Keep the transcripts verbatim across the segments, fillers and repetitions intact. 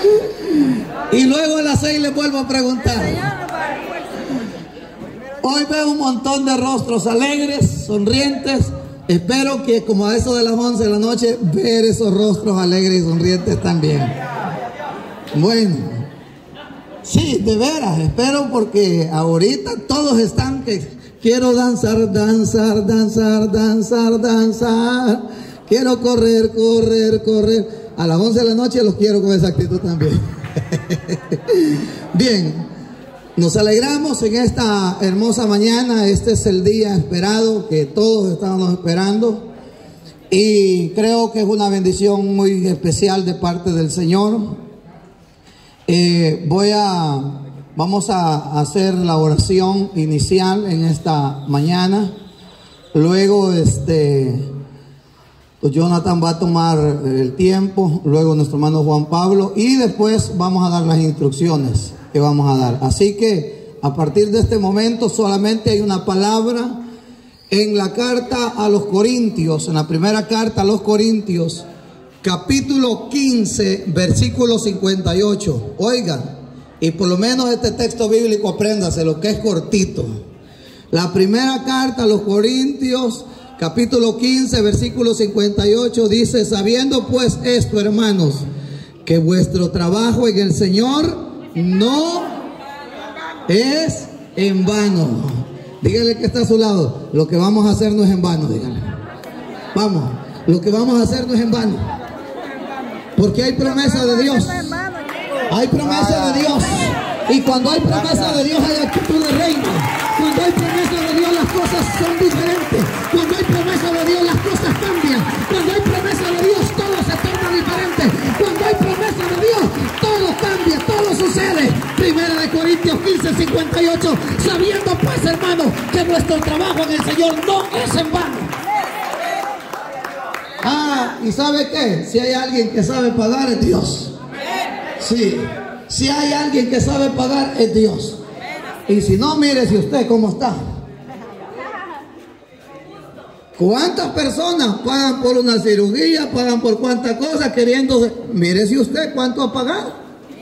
Y luego a las seis les vuelvo a preguntar. Hoy veo un montón de rostros alegres, sonrientes. Espero que como a eso de las once de la noche, ver esos rostros alegres y sonrientes también. Bueno, sí, de veras, espero, porque ahorita todos están que quiero danzar, danzar, danzar, danzar, danzar. Quiero correr, correr, correr. A las once de la noche los quiero con esa actitud también. Bien, nos alegramos en esta hermosa mañana. Este es el día esperado que todos estábamos esperando. Y creo que es una bendición muy especial de parte del Señor. Eh, voy a, vamos a hacer la oración inicial en esta mañana. Luego, este, pues Jonathan va a tomar el tiempo. Luego nuestro hermano Juan Pablo. Y después vamos a dar las instrucciones que vamos a dar. Así que a partir de este momento solamente hay una palabra en la carta a los Corintios, en la primera carta a los Corintios, capítulo quince, versículo cincuenta y ocho. Oigan, y por lo menos este texto bíblico apréndase, lo que es cortito. La primera carta a los Corintios, capítulo quince, versículo cincuenta y ocho, dice: sabiendo pues esto, hermanos, que vuestro trabajo en el Señor no es en vano. Dígale que está a su lado: lo que vamos a hacer no es en vano. Dígale, vamos, lo que vamos a hacer no es en vano, porque hay promesa de Dios. Hay promesa de Dios. Y cuando hay promesa de Dios hay actitud de reino. Cuando hay promesa de Dios las cosas son diferentes. Cuando hay promesa de Dios las cosas cambian. Cuando hay promesa de Dios todo se torna diferente. Cuando hay promesa de Dios todo cambia, todo sucede. Primera de Corintios quince, cincuenta y ocho. Sabiendo pues, hermanos, que nuestro trabajo en el Señor no es en vano. Ah, ¿y sabe qué? Si hay alguien que sabe pagar, es Dios. Sí, si hay alguien que sabe pagar, es Dios. Y si no, mire si usted cómo está. ¿Cuántas personas pagan por una cirugía? Pagan por cuántas cosas queriendo. Mire si usted cuánto ha pagado.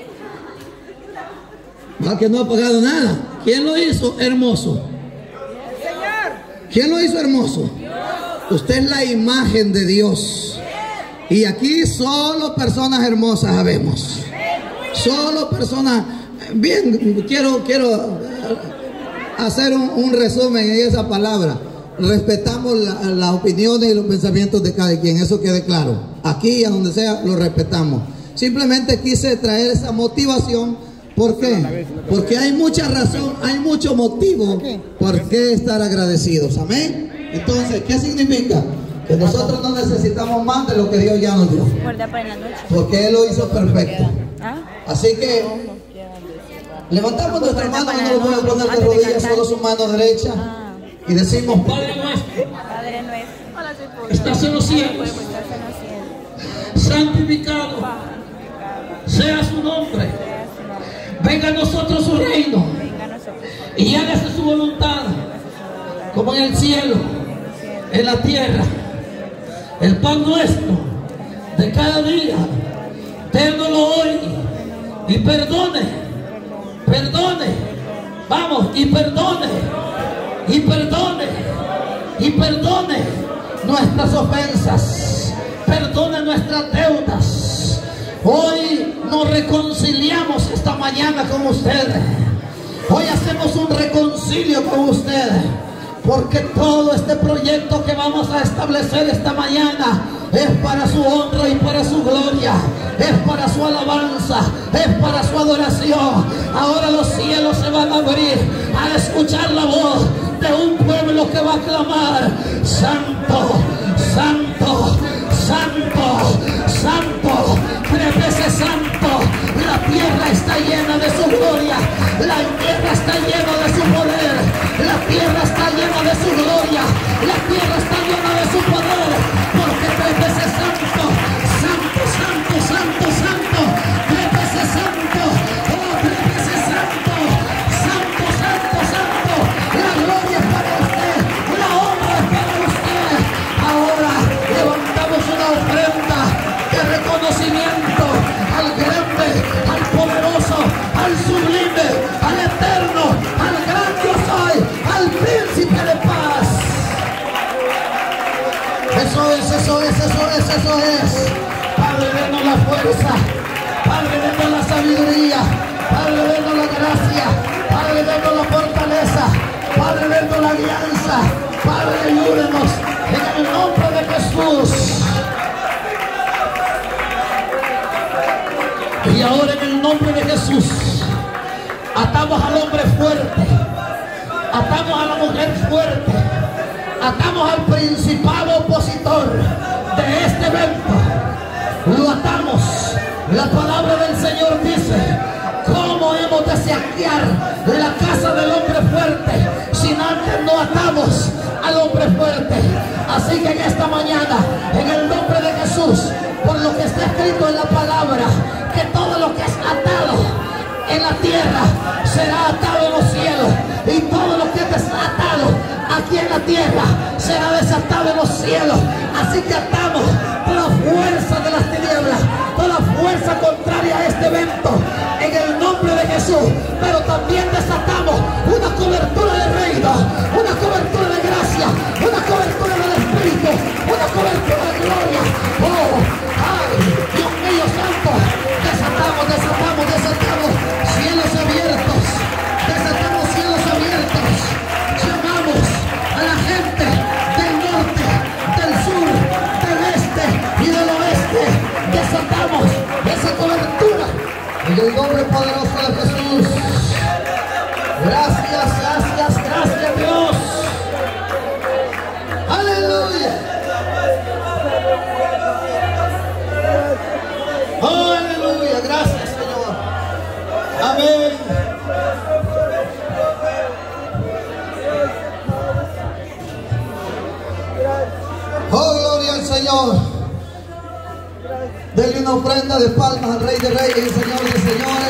Va que no ha pagado nada. ¿Quién lo hizo hermoso? ¿Quién lo hizo hermoso? Usted es la imagen de Dios. Y aquí solo personas hermosas habemos. Solo personas. Bien, quiero, quiero hacer un, un resumen en esa palabra. Respetamos las la opiniones y los pensamientos de cada quien, eso quede claro. Aquí y a donde sea lo respetamos. Simplemente quise traer esa motivación. ¿Por qué? Porque hay mucha razón, hay mucho motivo por qué estar agradecidos. Amén. Entonces, ¿qué significa? Que nosotros no necesitamos más de lo que Dios ya nos dio, porque Él lo hizo perfecto. Así que levantamos nuestra mano, no nos voy a poner de rodillas, solo su mano derecha, y decimos: Padre nuestro, estás en los cielos, santificado sea su nombre, venga a nosotros su reino, y hágase su voluntad, como en el cielo, en la tierra. El pan nuestro de cada día, dénoslo hoy, y perdone, perdone, vamos, y perdone, y perdone, y perdone nuestras ofensas, perdone nuestras deudas. Hoy nos reconciliamos esta mañana con ustedes. Hoy hacemos un reconcilio con ustedes, porque todo este proyecto que vamos a establecer esta mañana es para su honra y para su gloria, es para su alabanza, es para su adoración. Ahora los cielos se van a abrir a escuchar la voz de un pueblo que va a clamar: santo, santo, santo, santo, tres veces santo. La tierra está llena de su gloria, la tierra está llena de su poder, la tierra está llena de su gloria, la tierra está llena de su poder, porque tres veces santo, santo, santo, santo, santo, tres veces santo, oh, tres veces santo, santo, santo, santo. La gloria es para usted, la honra es para usted. Ahora levantamos una ofrenda de reconocimiento al grande la alianza. Padre, ayúdenos en el nombre de Jesús. Y ahora en el nombre de Jesús atamos al hombre fuerte, atamos a la mujer fuerte, atamos al principal opositor de este evento. Lo atamos. La palabra del Señor dice: ¿cómo hemos de saquear la casa del hombre fuerte si antes no atamos al hombre fuerte? Así que en esta mañana, en el nombre de Jesús, por lo que está escrito en la palabra, que todo lo que es atado en la tierra será atado en los cielos, y todo lo que es desatado aquí en la tierra será desatado en los cielos. Así que atamos toda fuerza de las tinieblas, toda fuerza contraria a este evento, en el nombre de Jesús. Pero también desatamos una cobertura de reino, una cobertura de gracia, una cobertura del Espíritu, una cobertura de gloria. Oh, ay, Dios mío santo, desatamos, desatamos, desatamos cielos abiertos, desatamos cielos abiertos. Llamamos a la gente del norte, del sur, del este y del oeste. Desatamos esa cobertura en el nombre poderoso de Jesús. Gracias, gracias, gracias Dios. Aleluya. Oh, aleluya, gracias Señor. Amén. Oh, gloria al Señor. Denle una ofrenda de palmas al Rey de Reyes y Señor de Señores.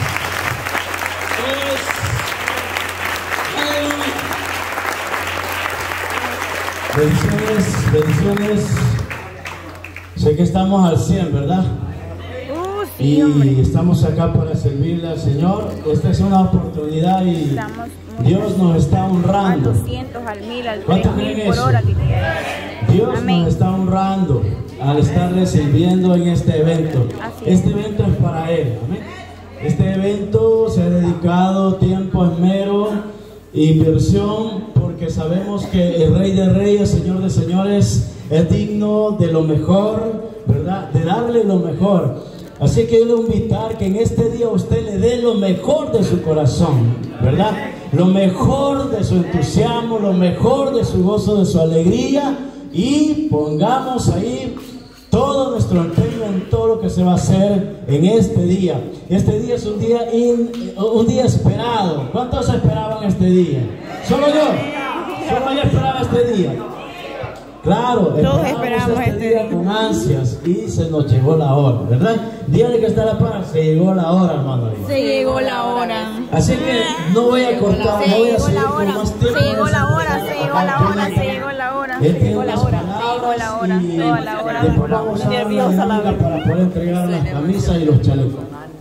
Bendiciones, bendiciones. Sé que estamos al cien, ¿verdad? Uh, sí, y hombre. estamos acá para servirle al Señor. Esta es una oportunidad y Dios nos está honrando. Al doscientos, al mil, al ¿Cuántos tres mil creen por eso? hora. Dios Amén. nos está honrando al estarle sirviendo en este evento. Así es. Este evento es para Él. Amén. Este evento se ha dedicado tiempo, esmero, inversión, porque sabemos que el Rey de Reyes, Señor de Señores, es digno de lo mejor, ¿verdad? De darle lo mejor. Así que yo le voy a invitar que en este día usted le dé lo mejor de su corazón, ¿verdad? Lo mejor de su entusiasmo, lo mejor de su gozo, de su alegría, y pongamos ahí todo nuestro empeño en todo lo que se va a hacer en este día. Este día es un día, in, un día esperado. ¿Cuántos esperaban este día? Solo yo. Solo yo esperaba este día. Claro, todos esperamos este, este día día con ansias, y se nos llegó la hora, ¿verdad? Dígale que está a la par, se llegó la hora, hermano. Se llegó la hora. Así que no voy a cortar, Se no voy a llegó seguir la con hora. más tiempo. Se llegó la hora, se llegó la hora, se llegó la hora, se llegó la hora, se llegó la hora, toda la hora. Después vamos a dar la dinámica para poder entregar las camisas y los chalecos.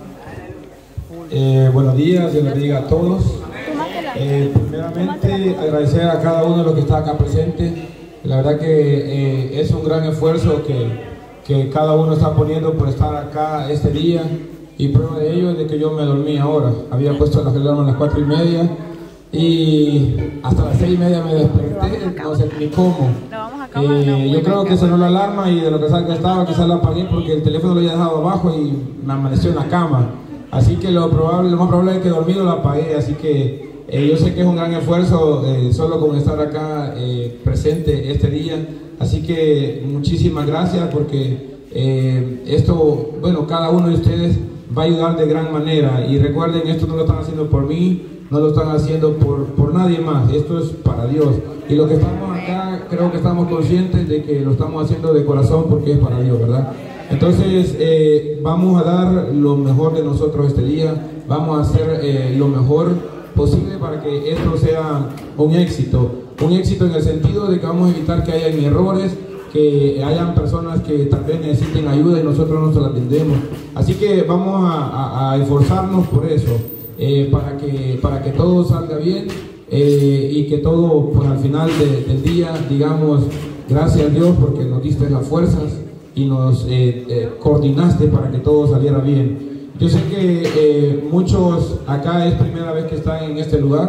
Eh, buenos días, Dios les bendiga a todos. Eh, primeramente, agradecer a cada uno de los que está acá presente. La verdad que eh, es un gran esfuerzo que, que cada uno está poniendo por estar acá este día. Y prueba de ello es de que yo me dormí ahora. Había puesto las alarmas a las cuatro y media y hasta las seis y media me desperté, no sé ni cómo. Eh, yo creo que sonó la alarma y de lo que que estaba quizás la apagué porque el teléfono lo había dejado abajo y me amaneció en la cama. Así que lo, probable, lo más probable es que dormido lo apagué. Así que eh, yo sé que es un gran esfuerzo eh, solo con estar acá eh, presente este día. Así que muchísimas gracias porque eh, esto, bueno, cada uno de ustedes va a ayudar de gran manera. Y recuerden, esto no lo están haciendo por mí, no lo están haciendo por, por nadie más. Esto es para Dios. Y lo que estamos acá, creo que estamos conscientes de que lo estamos haciendo de corazón porque es para Dios, ¿verdad? Entonces, eh, vamos a dar lo mejor de nosotros este día. Vamos a hacer eh, lo mejor posible para que esto sea un éxito. Un éxito en el sentido de que vamos a evitar que hayan errores, que hayan personas que tal vez necesiten ayuda y nosotros no se la atendemos. Así que vamos a, a, a esforzarnos por eso, eh, para, que, para que todo salga bien eh, y que todo, pues al final de, del día, digamos, gracias a Dios porque nos diste las fuerzas y nos eh, eh, coordinaste para que todo saliera bien. Yo sé que eh, muchos acá es primera vez que están en este lugar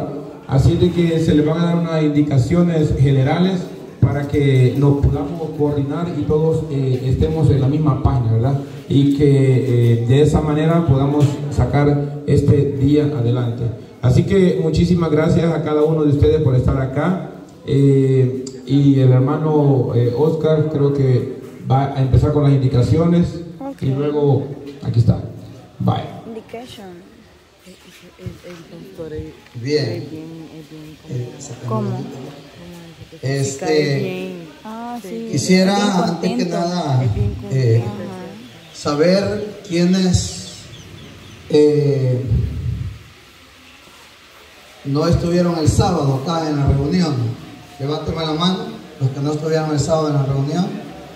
Así de que se les van a dar unas indicaciones generales para que nos podamos coordinar y todos eh, estemos en la misma página, ¿verdad? Y que eh, de esa manera podamos sacar este día adelante. Así que muchísimas gracias a cada uno de ustedes por estar acá. Eh, y el hermano eh, Oscar creo que va a empezar con las indicaciones. Okay. Y luego, aquí está. Bye. Indication. Bien. ¿Cómo? Este, ah, sí. Quisiera antes que nada eh, saber quiénes eh, no estuvieron el sábado acá en la reunión. Levánteme la mano, los que no estuvieron el sábado en la reunión.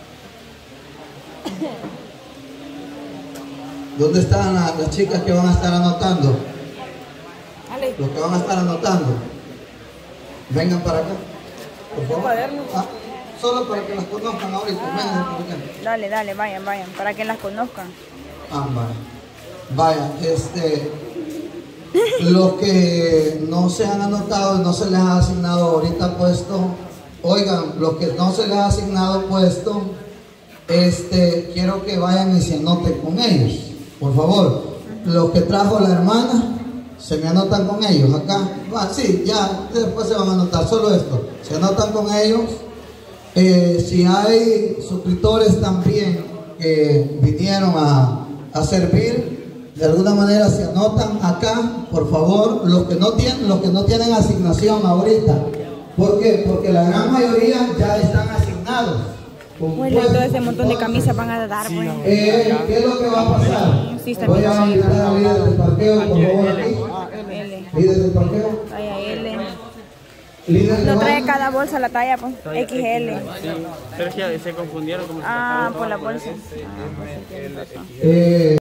¿Dónde están las, las chicas que van a estar anotando? Los que van a estar anotando. Vengan para acá. Por favor. Ah, solo para que las conozcan ahorita. Ah, dale, dale, vayan, vayan, para que las conozcan. Ah, vaya. Vaya, este, los que no se han anotado y no se les ha asignado ahorita puesto, oigan, los que no se les ha asignado puesto, este, quiero que vayan y se anoten con ellos, por favor. Los que trajo la hermana, se me anotan con ellos acá. Ah, sí, ya, después se van a anotar, solo esto. Se anotan con ellos. Eh, si hay suscriptores también que vinieron a, a servir, de alguna manera se anotan acá, por favor. Los que no tienen, los que no tienen asignación ahorita. ¿Por qué? Porque la gran mayoría ya están asignados. Bueno, todo ese montón de camisas van a dar, pues. Eh, ¿Qué es lo que va a pasar? Sí, voy a invitar a líder del parqueo, por favor, aquí. Líder del parqueo. Talla L. Líder No trae cada bolsa la talla, pues. X L. Sí, pero es que se confundieron como Ah, por la bolsa. Ah, pues sí, tienes razón. Eh,